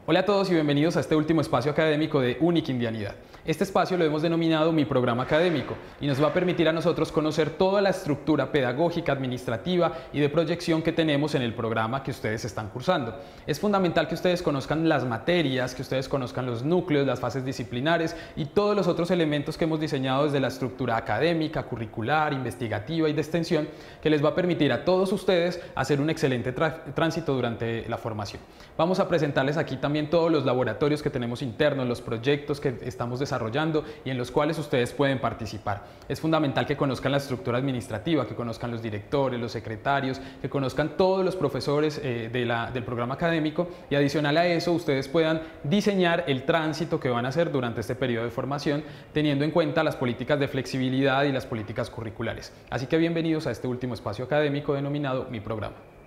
Hola a todos y bienvenidos a este último espacio académico de Única Indianidad. Este espacio lo hemos denominado Mi Programa Académico y nos va a permitir a nosotros conocer toda la estructura pedagógica, administrativa y de proyección que tenemos en el programa que ustedes están cursando. Es fundamental que ustedes conozcan las materias, que ustedes conozcan los núcleos, las fases disciplinares y todos los otros elementos que hemos diseñado desde la estructura académica, curricular, investigativa y de extensión, que les va a permitir a todos ustedes hacer un excelente tránsito durante la formación. Vamos a presentarles aquí también todos los laboratorios que tenemos internos, los proyectos que estamos desarrollando y en los cuales ustedes pueden participar. Es fundamental que conozcan la estructura administrativa, que conozcan los directores, los secretarios, que conozcan todos los profesores del programa académico y adicional a eso ustedes puedan diseñar el tránsito que van a hacer durante este periodo de formación teniendo en cuenta las políticas de flexibilidad y las políticas curriculares. Así que bienvenidos a este último espacio académico denominado Mi Programa.